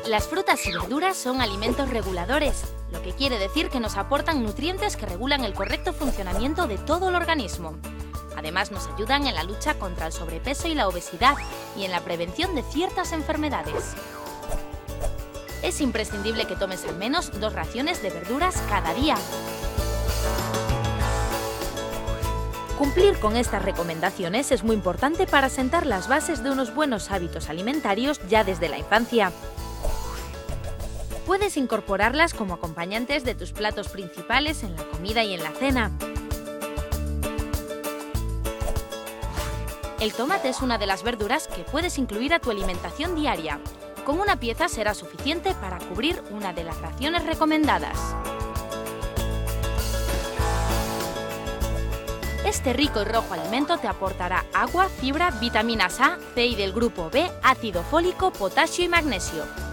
Las frutas y verduras son alimentos reguladores, lo que quiere decir que nos aportan nutrientes que regulan el correcto funcionamiento de todo el organismo. Además, nos ayudan en la lucha contra el sobrepeso y la obesidad y en la prevención de ciertas enfermedades. Es imprescindible que tomes al menos 2 raciones de verduras cada día. Cumplir con estas recomendaciones es muy importante para sentar las bases de unos buenos hábitos alimentarios ya desde la infancia. Puedes incorporarlas como acompañantes de tus platos principales en la comida y en la cena. El tomate es una de las verduras que puedes incluir a tu alimentación diaria. Con una pieza será suficiente para cubrir una de las raciones recomendadas. Este rico y rojo alimento te aportará agua, fibra, vitaminas A, C y del grupo B, ácido fólico, potasio y magnesio.